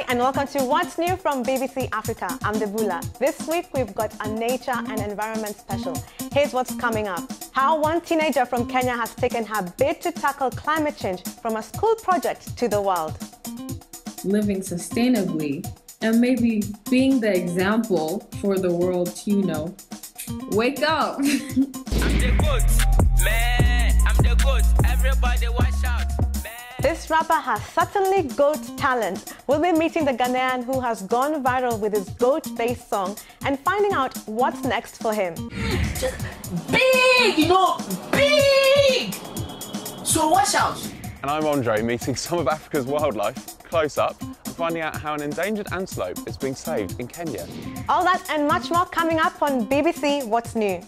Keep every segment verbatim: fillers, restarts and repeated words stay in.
and welcome to What's New from B B C Africa. I'm Debula. This week we've got a nature and environment special. Here's what's coming up. How one teenager from Kenya has taken her bid to tackle climate change from a school project to the world. Living sustainably and maybe being the example for the world to, you know, wake up. I'm the goat, man. I'm the goat. Everybody watch out. This rapper has certainly goat talent. We'll be meeting the Ghanaian who has gone viral with his goat-based song and finding out what's next for him. Just big, you know, big! So watch out. And I'm Andre, meeting some of Africa's wildlife close up and finding out how an endangered antelope is being saved in Kenya. All that and much more coming up on B B C What's New.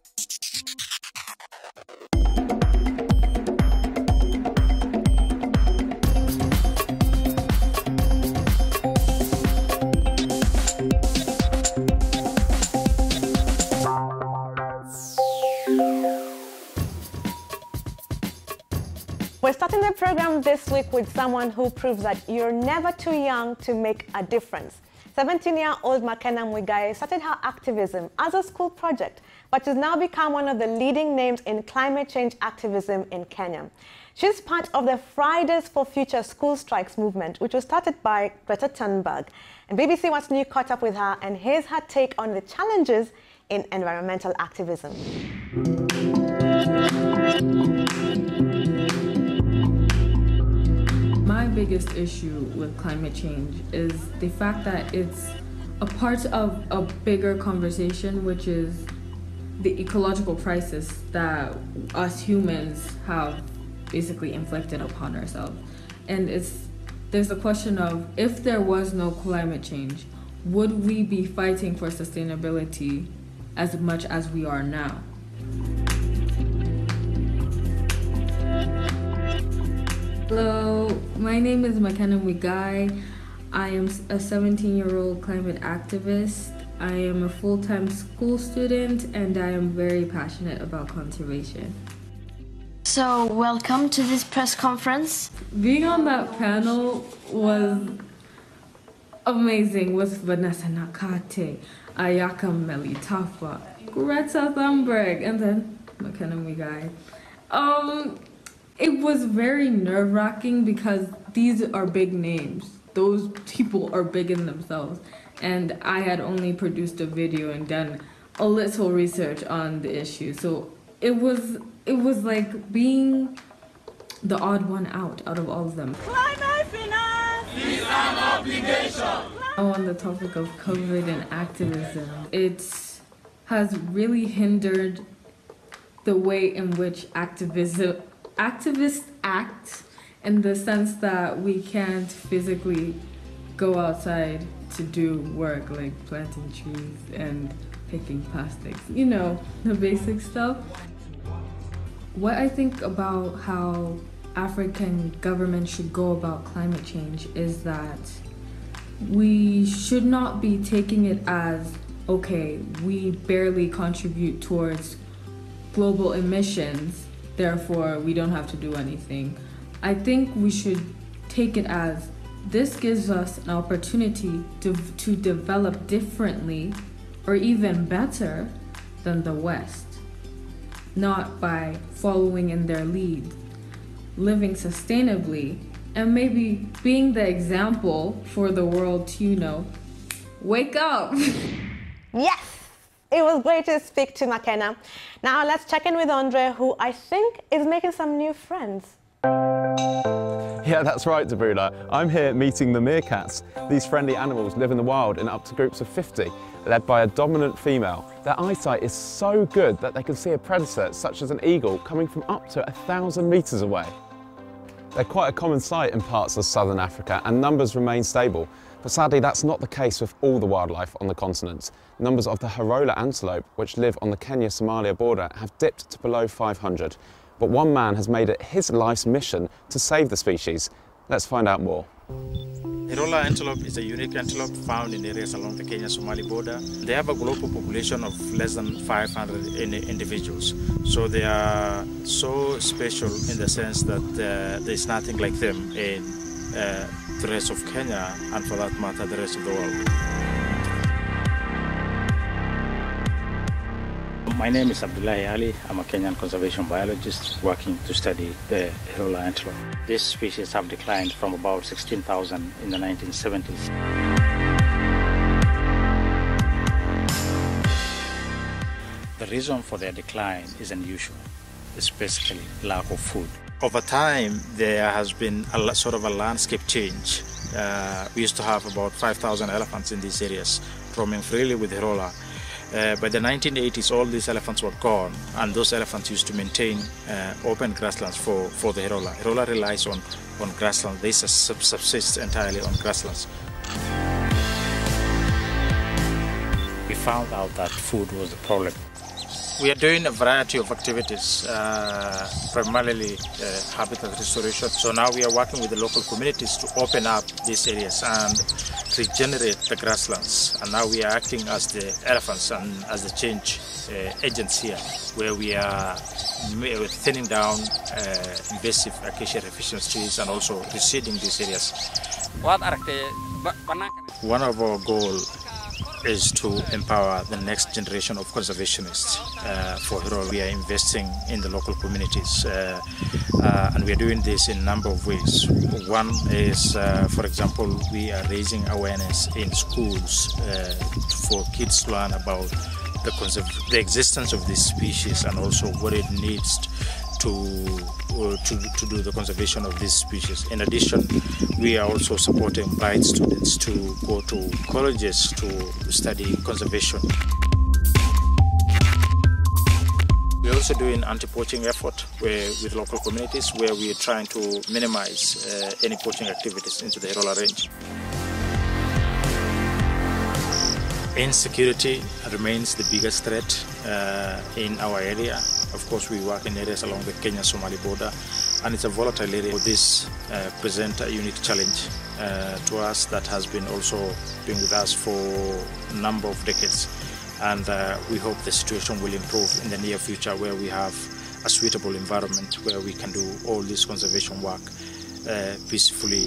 We're starting the program this week with someone who proves that you're never too young to make a difference. seventeen-year-old Makena Mwigai started her activism as a school project, but has now become one of the leading names in climate change activism in Kenya. She's part of the Fridays for Future School Strikes movement, which was started by Greta Thunberg. And B B C What's New caught up with her, and here's her take on the challenges in environmental activism. My biggest issue with climate change is the fact that it's a part of a bigger conversation, which is the ecological crisis that us humans have basically inflicted upon ourselves. And it's there's a question of, if there was no climate change, would we be fighting for sustainability as much as we are now? Hello, my name is Makena Mwigai. I am a seventeen-year-old climate activist. I am a full-time school student, and I am very passionate about conservation. So, welcome to this press conference. Being on that panel was amazing with Vanessa Nakate, Ayaka Melitafa, Greta Thunberg, and then Makena Mwigai. Um, It was very nerve-wracking because these are big names. Those people are big in themselves. And I had only produced a video and done a little research on the issue. So it was it was like being the odd one out out of all of them. Climate finance is an obligation. On the topic of COVID and activism, it has really hindered the way in which activism activists act, in the sense that we can't physically go outside to do work like planting trees and picking plastics, you know, the basic stuff. What I think about how African governments should go about climate change is that we should not be taking it as, okay, we barely contribute towards global emissions, therefore we don't have to do anything. I think we should take it as, this gives us an opportunity to, to develop differently or even better than the West, not by following in their lead, living sustainably, and maybe being the example for the world to, you know, wake up. Yes! It was great to speak to Makena. Now let's check in with Andre, who I think is making some new friends. Yeah, that's right, Debula. I'm here meeting the meerkats. These friendly animals live in the wild in up to groups of fifty, led by a dominant female. Their eyesight is so good that they can see a predator, such as an eagle, coming from up to a thousand metres away. They're quite a common sight in parts of southern Africa, and numbers remain stable. But sadly, that's not the case with all the wildlife on the continent. Numbers of the Horola antelope, which live on the Kenya-Somalia border, have dipped to below five hundred. But one man has made it his life's mission to save the species. Let's find out more. Horola antelope is a unique antelope found in areas along the Kenya-Somali border. They have a global population of less than five hundred individuals. So they are so special in the sense that uh, there's nothing like them in uh, the rest of Kenya and for that matter the rest of the world. My name is Abdullahi Ali. I'm a Kenyan conservation biologist working to study the Hirola antelope. This species have declined from about sixteen thousand in the nineteen seventies. The reason for their decline is unusual. It's basically lack of food. Over time, there has been a sort of a landscape change. Uh, we used to have about five thousand elephants in these areas, roaming freely with Hirola. Uh, by the nineteen eighties, all these elephants were gone, and those elephants used to maintain uh, open grasslands for, for the Hirola. Hirola relies on, on grasslands. They subsist entirely on grasslands. We found out that food was the problem. We are doing a variety of activities, uh, primarily uh, habitat restoration. So now we are working with the local communities to open up these areas and regenerate the grasslands. And now we are acting as the elephants and as the change uh, agents here, where we are thinning down uh, invasive acacia reficiens trees and also reseeding these areas. One of our goals is to empower the next generation of conservationists uh, for Hirola. We are investing in the local communities uh, uh, and we are doing this in a number of ways. One is, uh, for example, we are raising awareness in schools uh, for kids to learn about the, the existence of this species and also what it needs to uh, to, to do the conservation of this species. In addition, we are also supporting bright students to go to colleges to study conservation. We're also doing anti-poaching effort where, with local communities where we are trying to minimize uh, any poaching activities into the Hirola range. Insecurity remains the biggest threat uh, in our area. Of course, we work in areas along the Kenya-Somali border, and it's a volatile area. This uh, presents a unique challenge uh, to us that has been also been with us for a number of decades. And uh, we hope the situation will improve in the near future, where we have a suitable environment where we can do all this conservation work uh, peacefully.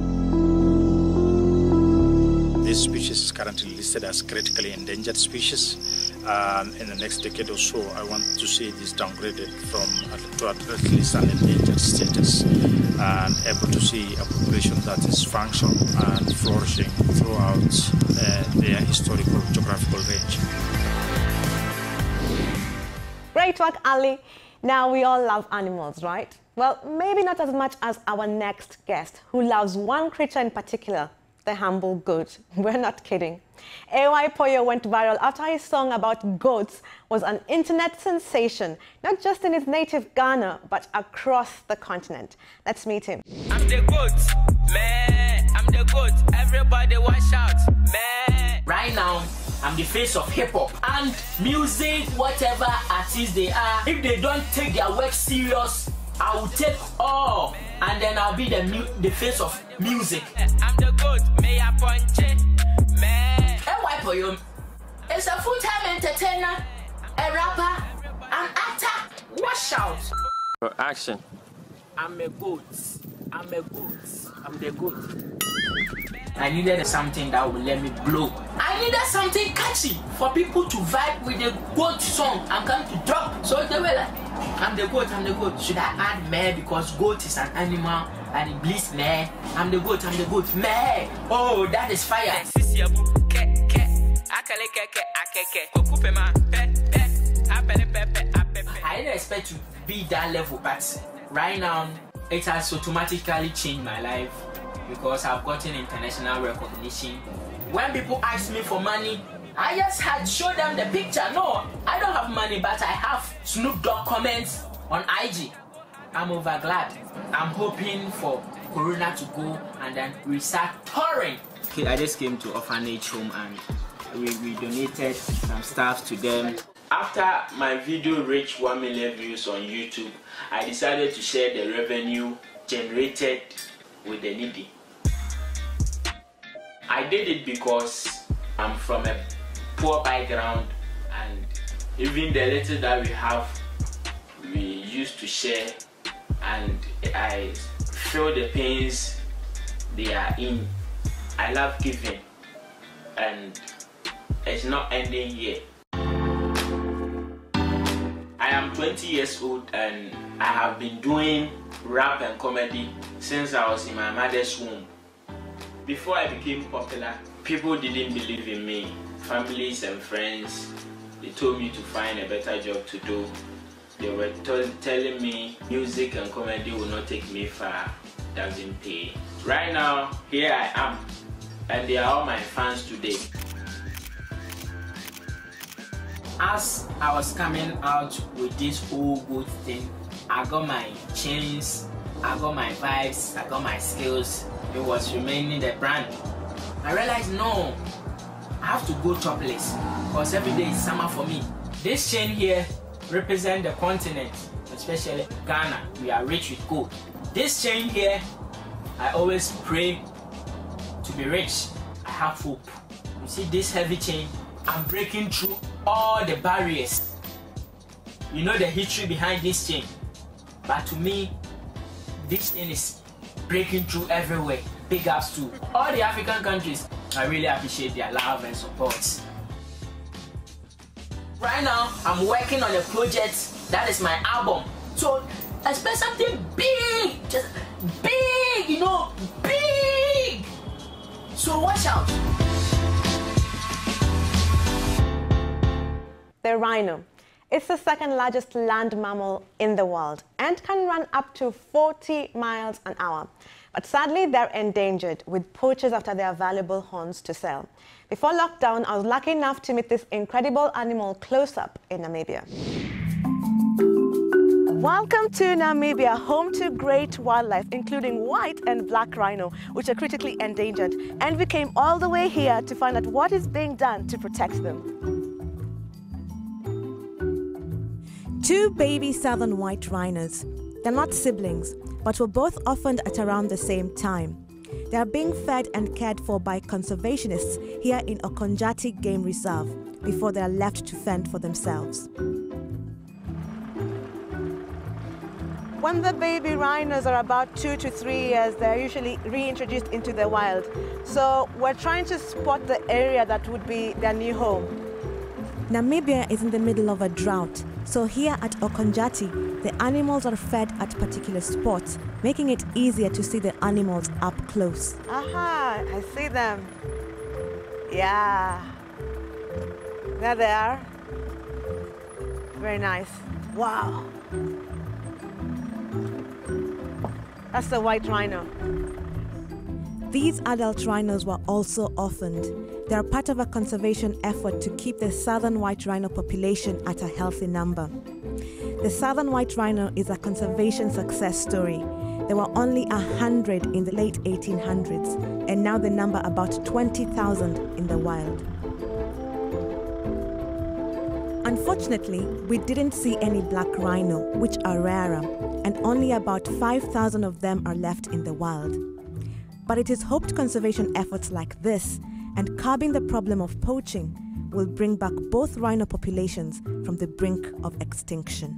This species is currently listed as critically endangered species. Um, in the next decade or so, I want to see this downgraded from to at least an endangered status and able to see a population that is functional and flourishing throughout uh, their historical geographical range. Great work, Ali. Now, we all love animals, right? Well, maybe not as much as our next guest, who loves one creature in particular, the humble goat. We're not kidding. A Y Poyo went viral after his song about goats was an internet sensation, not just in his native Ghana, but across the continent. Let's meet him. I'm the goat, man. I'm the goat. Everybody watch out, man. Right now, I'm the face of hip-hop and music, whatever artists they are. If they don't take their work serious, I will take all, and then I'll be the mu the face of music. I'm the goat, may I punch it, man. A Y Poyo is a full-time entertainer, a rapper, an actor. Watch out. Action. I'm a goat. I'm a goat. I'm the goat. I needed something that would let me blow. I needed something catchy for people to vibe with the goat song and come to drop. So they were like, I'm the goat, I'm the goat. Should I add meh because goat is an animal and it bleeds meh? I'm the goat, I'm the goat, meh. Oh, that is fire. I didn't expect to be that level, but right now it has automatically changed my life because I've gotten international recognition. When people ask me for money, I just had to show them the picture. No, I don't have money, but I have Snoop Dogg comments on I G. I'm over glad. I'm hoping for Corona to go and then we start touring. Okay, I just came to orphanage home and we, we donated some stuff to them. After my video reached one million views on YouTube, I decided to share the revenue generated with the needy. I did it because I'm from a poor background and even the little that we have, we used to share, and I feel the pains they are in. I love giving, and it's not ending here. I am twenty years old and I have been doing rap and comedy since I was in my mother's womb. Before I became popular, people didn't believe in me. Families and friends, they told me to find a better job to do. They were telling me music and comedy will not take me far, doesn't pay. Right now, here I am, and they are all my fans today. As I was coming out with this whole good thing, I got my chains, I got my vibes, I got my skills. It was remaining the brand. I realized, no, I have to go topless, because every day is summer for me. This chain here represents the continent, especially Ghana. We are rich with gold. This chain here, I always pray to be rich. I have hope. You see this heavy chain, I'm breaking through all the barriers. You know the history behind this chain, but to me, this thing is breaking through everywhere. Big ups to all the African countries. I really appreciate their love and support. Right now, I'm working on a project that is my album. So expect something big, just big, you know, big. So watch out. The rhino. It's the second largest land mammal in the world and can run up to forty miles an hour. But sadly, they're endangered, with poachers after their valuable horns to sell. Before lockdown, I was lucky enough to meet this incredible animal close up in Namibia. Welcome to Namibia, home to great wildlife, including white and black rhino, which are critically endangered. And we came all the way here to find out what is being done to protect them. Two baby southern white rhinos. They're not siblings, but were both orphaned at around the same time. They are being fed and cared for by conservationists here in Okonjati Game Reserve before they are left to fend for themselves. When the baby rhinos are about two to three years, they're usually reintroduced into the wild. So we're trying to spot the area that would be their new home. Namibia is in the middle of a drought, so here at Okonjati, the animals are fed at particular spots, making it easier to see the animals up close. Aha, I see them. Yeah. There they are. Very nice. Wow. That's the white rhino. These adult rhinos were also orphaned. They are part of a conservation effort to keep the southern white rhino population at a healthy number. The southern white rhino is a conservation success story. There were only a hundred in the late eighteen hundreds, and now they number about twenty thousand in the wild. Unfortunately, we didn't see any black rhino, which are rarer, and only about five thousand of them are left in the wild. But it is hoped conservation efforts like this and curbing the problem of poaching will bring back both rhino populations from the brink of extinction.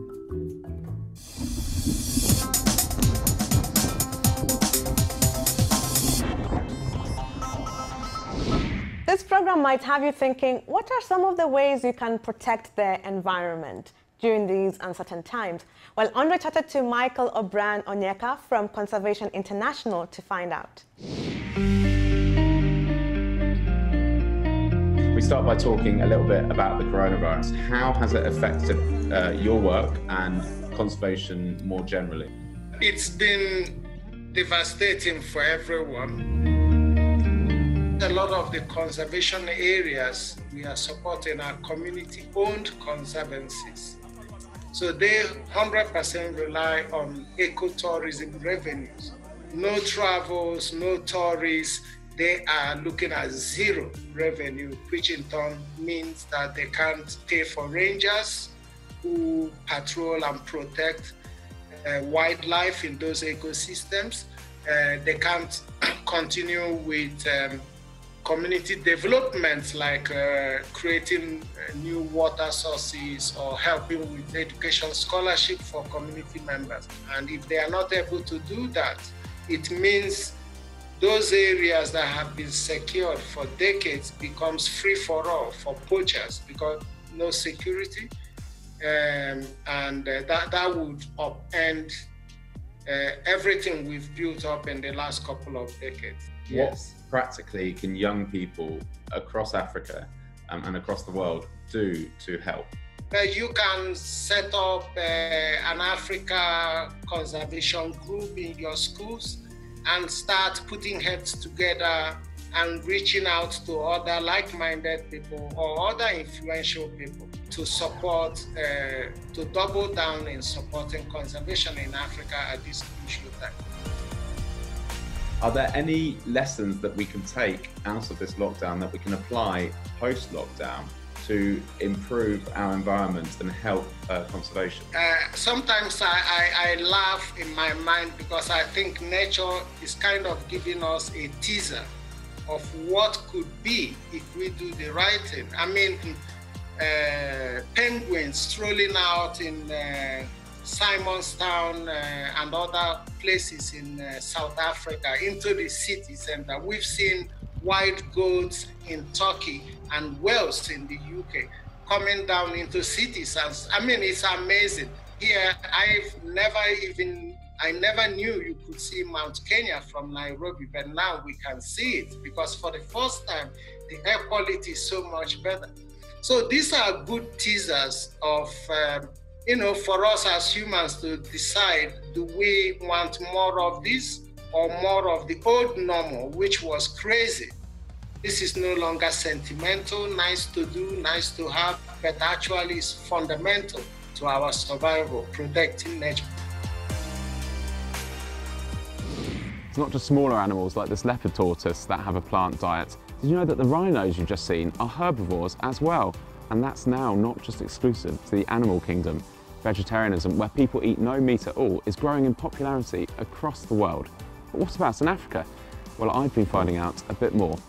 This program might have you thinking, what are some of the ways you can protect the environment during these uncertain times? Well, Andre chatted to Michael O'Brien Onyeka from Conservation International to find out. We start by talking a little bit about the coronavirus. How has it affected uh, your work and conservation more generally? It's been devastating for everyone. A lot of the conservation areas we are supporting are community-owned conservancies. So they one hundred percent rely on ecotourism revenues. No travels, no tourists. They are looking at zero revenue, which in turn means that they can't pay for rangers who patrol and protect uh, wildlife in those ecosystems. Uh, they can't continue with um, community development like uh, creating uh, new water sources or helping with education scholarship for community members. And if they are not able to do that, it means those areas that have been secured for decades becomes free for all for poachers because no security, um, and uh, that, that would upend uh, everything we've built up in the last couple of decades. Yes. What practically can young people across Africa um, and across the world do to help? Uh, you can set up uh, an Africa conservation group in your schools and start putting heads together and reaching out to other like-minded people or other influential people to support, uh, to double down in supporting conservation in Africa at this crucial time. Are there any lessons that we can take out of this lockdown that we can apply post-lockdown to improve our environment and help uh, conservation? Uh, sometimes I, I, I laugh in my mind because I think nature is kind of giving us a teaser of what could be if we do the right thing. I mean, uh, penguins strolling out in uh, Simonstown uh, and other places in uh, South Africa into the city center. We've seen wild goats in Turkey and Wales in the U K coming down into cities. And I mean, it's amazing. Here, I've never even, I never knew you could see Mount Kenya from Nairobi, but now we can see it because for the first time, the air quality is so much better. So these are good teasers of, um, you know, for us as humans to decide, do we want more of this or more of the old normal, which was crazy? This is no longer sentimental, nice to do, nice to have, but actually is fundamental to our survival, protecting nature. It's not just smaller animals like this leopard tortoise that have a plant diet. Did you know that the rhinos you've just seen are herbivores as well? And that's now not just exclusive to the animal kingdom. Vegetarianism, where people eat no meat at all, is growing in popularity across the world. But what about in Africa? Well, I've been finding out a bit more.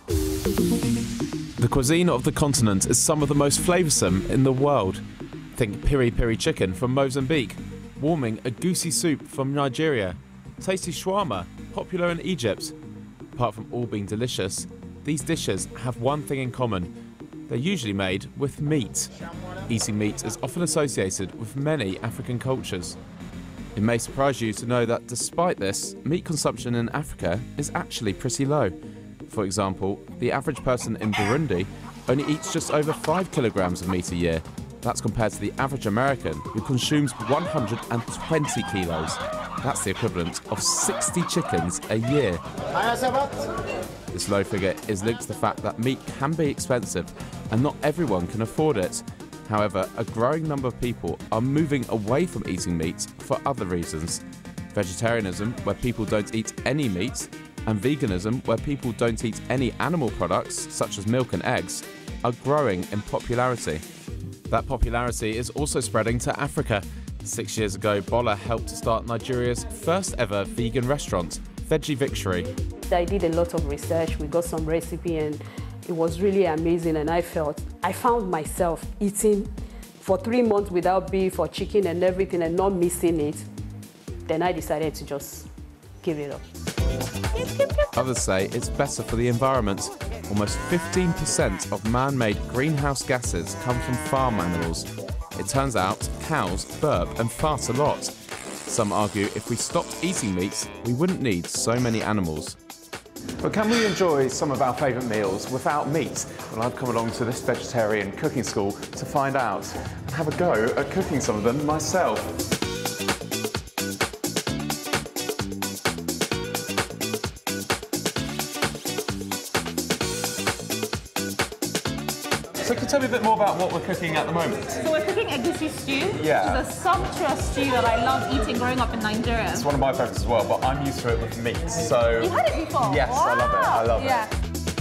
The cuisine of the continent is some of the most flavoursome in the world. Think piri piri chicken from Mozambique, warming egusi soup from Nigeria, tasty shawarma, popular in Egypt. Apart from all being delicious, these dishes have one thing in common. They're usually made with meat. Eating meat is often associated with many African cultures. It may surprise you to know that despite this, meat consumption in Africa is actually pretty low. For example, the average person in Burundi only eats just over five kilograms of meat a year. That's compared to the average American, who consumes one hundred twenty kilos. That's the equivalent of sixty chickens a year. This low figure is linked to the fact that meat can be expensive and not everyone can afford it. However, a growing number of people are moving away from eating meat for other reasons. Vegetarianism, where people don't eat any meat, and veganism, where people don't eat any animal products, such as milk and eggs, are growing in popularity. That popularity is also spreading to Africa. Six years ago, Bola helped to start Nigeria's first ever vegan restaurant, Veggie Victory. I did a lot of research, we got some recipe, and it was really amazing, and I felt, I found myself eating for three months without beef or chicken and everything and not missing it. Then I decided to just give it up. Others say it's better for the environment. Almost fifteen percent of man-made greenhouse gases come from farm animals. It turns out cows burp and fart a lot. Some argue if we stopped eating meat, we wouldn't need so many animals. But can we enjoy some of our favourite meals without meat? Well, I've come along to this vegetarian cooking school to find out and have a go at cooking some of them myself. So can you tell me a bit more about what we're cooking at the moment? So we're cooking egusi stew, Yeah. which is a sumptuous stew that I love eating growing up in Nigeria. It's one of my favourites as well, but I'm used to it with meat, so... You've had it before? Yes, wow. I love it, I love yeah. it.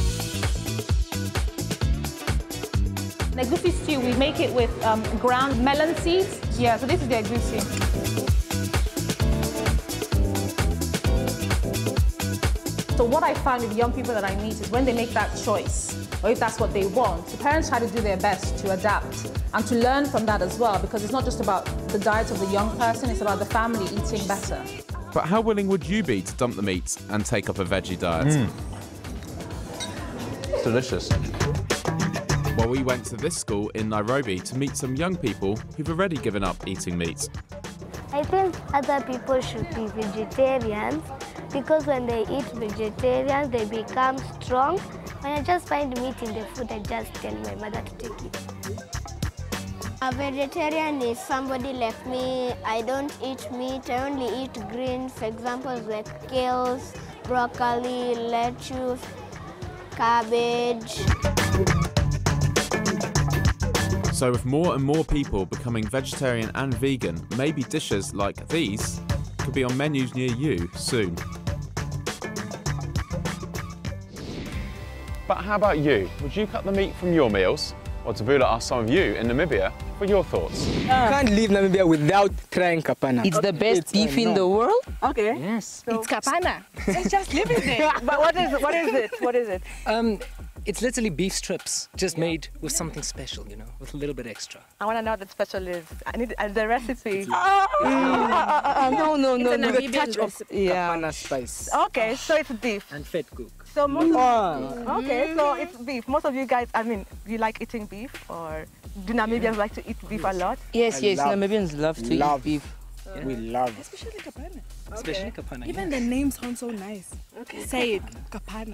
The egusi stew, we make it with um, ground melon seeds. Yeah, so this is the egusi. So what I find with young people that I meet is when they make that choice, or if that's what they want, the parents try to do their best to adapt and to learn from that as well, because it's not just about the diet of the young person, it's about the family eating better. But how willing would you be to dump the meat and take up a veggie diet? Mm. It's delicious. Well, we went to this school in Nairobi to meet some young people who've already given up eating meat. I think other people should be vegetarians because when they eat vegetarian, they become strong. When I just find meat in the food, I just tell my mother to take it. A vegetarian is somebody like me. I don't eat meat, I only eat greens. For example, like kales, broccoli, lettuce, cabbage. So with more and more people becoming vegetarian and vegan, maybe dishes like these could be on menus near you soon. But how about you? Would you cut the meat from your meals? Or Tabula asked some of you in Namibia for your thoughts. You can't leave Namibia without trying kapana. It's the best It's, beef uh, in no. the world? Okay. Yes. It's kapana. It's just living there. But what is what is it? What is it? Um, it's literally beef strips, just made with something special, you know, with a little bit extra. I want to know what the special is. I need uh, the recipe. Mm. Uh, uh, no, no, no, It's a no. Namibian The touch of recipe. yeah. Kapana spice. Okay, so it's beef. And fat cook. So most Oh. of, okay, so it's beef. Most of you guys, I mean, you like eating beef, or do Namibians like to eat beef a lot? Yes, I yes, love- Namibians love to love. eat beef. Yeah. We love it. Especially kapana. Especially kapana. Even yeah. the name sounds so nice. Okay. Say it, kapana.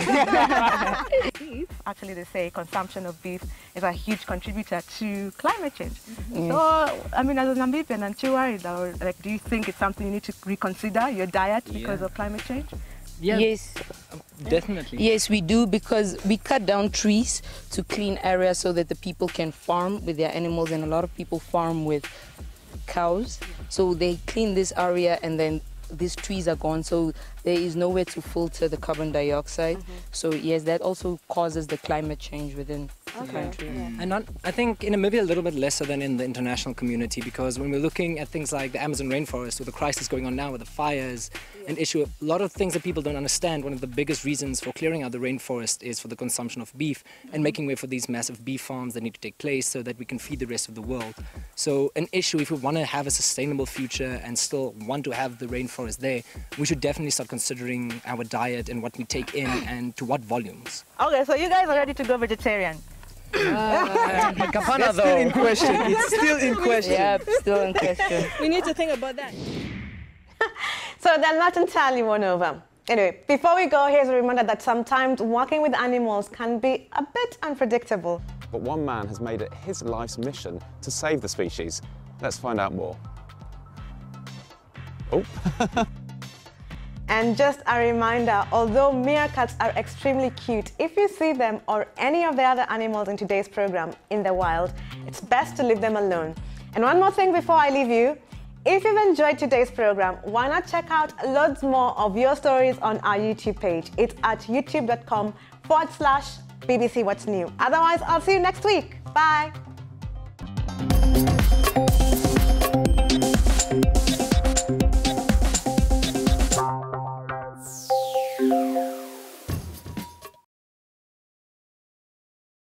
Beef, actually they say consumption of beef is a huge contributor to climate change. Mm. So, I mean, as a Namibian, aren't you worried? Or, like, do you think it's something you need to reconsider, your diet, because Yeah. of climate change? Yeah. Yes. Definitely. Yes, we do, because we cut down trees to clean areas so that the people can farm with their animals, and a lot of people farm with cows. So they clean this area and then these trees are gone, so there is nowhere to filter the carbon dioxide. Mm-hmm. So yes, that also causes the climate change within the Okay. country. Yeah. And not, I think in Namibia a little bit lesser than in the international community, because when we're looking at things like the Amazon rainforest, or the crisis going on now with the fires, an issue, a lot of things that people don't understand. One of the biggest reasons for clearing out the rainforest is for the consumption of beef and making way for these massive beef farms that need to take place so that we can feed the rest of the world. So an issue, if we want to have a sustainable future and still want to have the rainforest there, we should definitely start considering our diet and what we take in and to what volumes. Okay, so you guys are ready to go vegetarian? Uh, Kapana, That's still in question. It's still in question. Yeah, still in question. We need to think about that. So they're not entirely won over. Anyway, before we go, here's a reminder that sometimes working with animals can be a bit unpredictable. But one man has made it his life's mission to save the species. Let's find out more. Oh. And just a reminder, although meerkats are extremely cute, if you see them or any of the other animals in today's program in the wild, it's best to leave them alone. And one more thing before I leave you, if you've enjoyed today's program, why not check out loads more of your stories on our YouTube page. It's at youtube.com forward slash BBC What's New. Otherwise, I'll see you next week. Bye.